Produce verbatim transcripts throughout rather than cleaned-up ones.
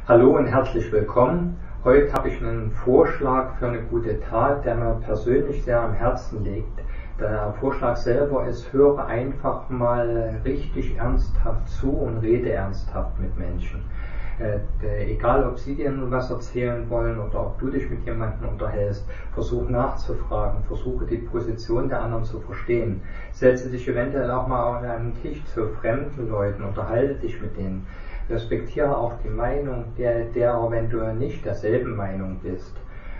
Hallo und herzlich willkommen. Heute habe ich einen Vorschlag für eine gute Tat, der mir persönlich sehr am Herzen liegt. Der Vorschlag selber ist: höre einfach mal richtig ernsthaft zu und rede ernsthaft mit Menschen. Äh, egal, ob sie dir nun was erzählen wollen oder ob du dich mit jemandem unterhältst, versuch nachzufragen, versuche die Position der anderen zu verstehen. Setze dich eventuell auch mal an einen Tisch zu fremden Leuten, unterhalte dich mit denen. Respektiere auch die Meinung der, derer, wenn du nicht derselben Meinung bist.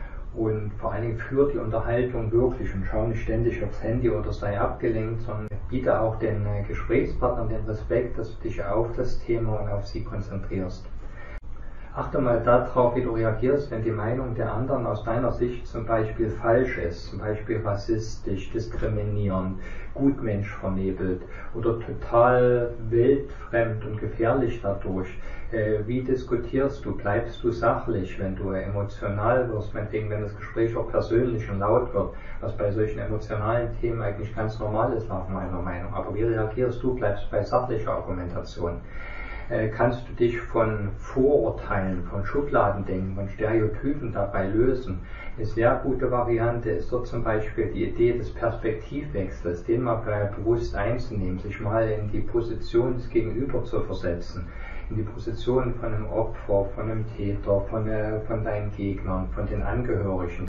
Und vor allen Dingen führe die Unterhaltung wirklich und schau nicht ständig aufs Handy oder sei abgelenkt, sondern biete auch den Gesprächspartnern den Respekt, dass du dich auf das Thema und auf sie konzentrierst. Achte mal darauf, wie du reagierst, wenn die Meinung der anderen aus deiner Sicht zum Beispiel falsch ist, zum Beispiel rassistisch, diskriminierend, Gutmensch vernebelt oder total weltfremd und gefährlich dadurch. Äh, wie diskutierst du? Bleibst du sachlich, wenn du emotional wirst, meinetwegen, wenn das Gespräch auch persönlich und laut wird, was bei solchen emotionalen Themen eigentlich ganz normal ist nach meiner Meinung. Aber wie reagierst du? Bleibst du bei sachlicher Argumentation? Kannst du dich von Vorurteilen, von Schubladendenken, von Stereotypen dabei lösen? Eine sehr gute Variante ist dort zum Beispiel die Idee des Perspektivwechsels, den mal bewusst einzunehmen, sich mal in die Position des Gegenüber zu versetzen, in die Position von einem Opfer, von einem Täter, von, äh, von deinen Gegnern, von den Angehörigen.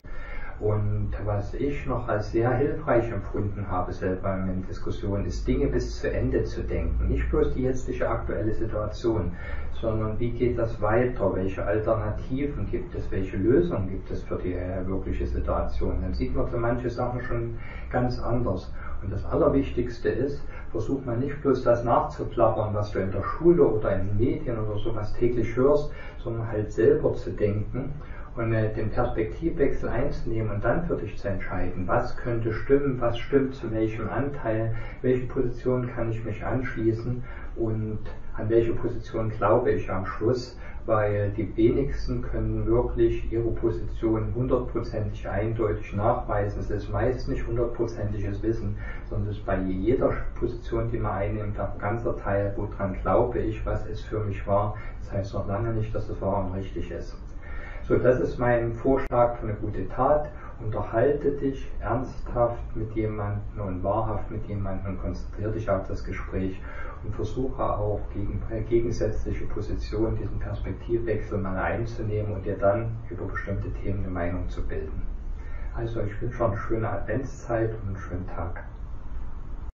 Und was ich noch als sehr hilfreich empfunden habe selber in Diskussionen, ist, Dinge bis zu Ende zu denken. Nicht bloß die jetzige aktuelle Situation, sondern wie geht das weiter, welche Alternativen gibt es, welche Lösungen gibt es für die äh, wirkliche Situation. Dann sieht man so manche Sachen schon ganz anders. Und das Allerwichtigste ist, versuch mal nicht bloß das nachzuplappern, was du in der Schule oder in den Medien oder sowas täglich hörst, sondern halt selber zu denken und äh, den Perspektivwechsel einzunehmen und dann für dich zu entscheiden, was könnte stimmen, was stimmt zu welchem Anteil, welche Position kann ich mich anschließen und an welche Position glaube ich am Schluss, weil die wenigsten können wirklich ihre Position hundertprozentig eindeutig nachweisen. Es ist meist nicht hundertprozentiges Wissen, sondern es ist bei jeder Position, die man einnimmt, ein ganzer Teil, woran glaube ich, was es für mich war. Das heißt noch lange nicht, dass es wahr und richtig ist. So, das ist mein Vorschlag für eine gute Tat. Unterhalte dich ernsthaft mit jemandem und wahrhaft mit jemandem und konzentriere dich auf das Gespräch und versuche auch gegen äh, gegensätzliche Positionen diesen Perspektivwechsel mal einzunehmen und dir dann über bestimmte Themen eine Meinung zu bilden. Also ich wünsche eine schöne Adventszeit und einen schönen Tag.